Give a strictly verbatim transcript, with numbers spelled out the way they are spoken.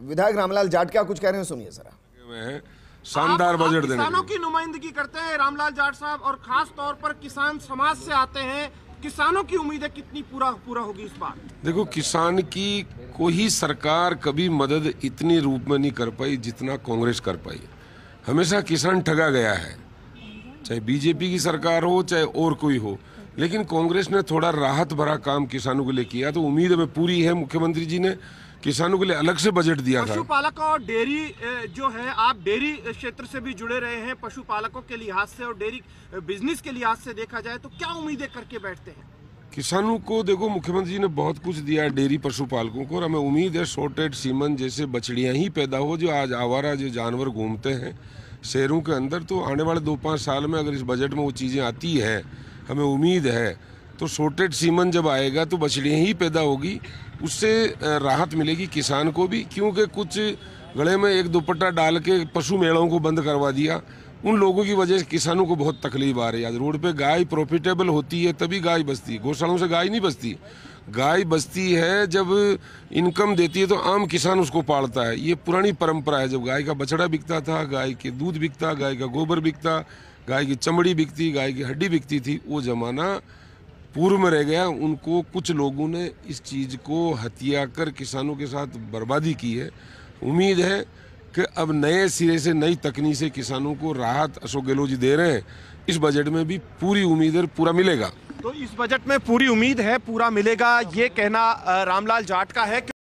विधायक रामलाल जाट क्या कुछ कह रहे हैं, सुनिए जरा। शानदार बजट देने किसानों की नुमाइंदगी करते हैं रामलाल जाट साहब, और खास तौर पर किसान समाज से आते हैं। किसानों की उम्मीदें कितनी पूरा पूरा होगी इस बार? देखो, किसान की कोई सरकार कभी मदद इतनी रूप में नहीं कर पाई जितना कांग्रेस कर पाई। हमेशा किसान ठगा गया है, चाहे बीजेपी की सरकार हो चाहे और कोई हो, लेकिन कांग्रेस ने थोड़ा राहत भरा काम किसानों के लिए किया। तो उम्मीद हमें पूरी है, मुख्यमंत्री जी ने किसानों के लिए अलग से बजट दिया था। पशुपालक और डेयरी जो है, आप डेयरी क्षेत्र से भी जुड़े रहे हैं, पशुपालकों के लिहाज से और डेयरी बिजनेस के लिहाज से देखा जाए तो क्या उम्मीदें करके बैठते हैं? किसानों को देखो, मुख्यमंत्री जी ने बहुत कुछ दिया है डेयरी पशुपालकों को, और हमें उम्मीद है शॉर्टेज सीमन जैसे बछड़ियां ही पैदा हो, जो आज आवारा जो जानवर घूमते हैं शहरों के अंदर। तो आने वाले दो पाँच साल में अगर इस बजट में वो चीज़ें आती है, हमें उम्मीद है, तो शॉर्टेज सीमन जब आएगा तो बछड़ियाँ ही पैदा होगी, उससे राहत मिलेगी किसान को भी। क्योंकि कुछ गले में एक दुपट्टा डाल के पशु मेलों को बंद करवा दिया, उन लोगों की वजह से किसानों को बहुत तकलीफ आ रही है। आज रोड पे गाय प्रॉफिटेबल होती है तभी गाय बचती है, गौशालों से गाय नहीं बचती। गाय बचती है जब इनकम देती है तो आम किसान उसको पालता है। ये पुरानी परंपरा है, जब गाय का बछड़ा बिकता था, गाय के दूध बिकता, गाय का गोबर बिकता, गाय की चमड़ी बिकती, गाय की हड्डी बिकती थी, वो जमाना पूर्व में रह गया। उनको कुछ लोगों ने इस चीज़ को हथिया कर किसानों के साथ बर्बादी की है। उम्मीद है कि अब नए सिरे से नई तकनीक से किसानों को राहत अशोक गहलोत जी दे रहे हैं। इस बजट में भी पूरी उम्मीद है पूरा मिलेगा। तो इस बजट में पूरी उम्मीद है पूरा मिलेगा, ये कहना रामलाल जाट का है।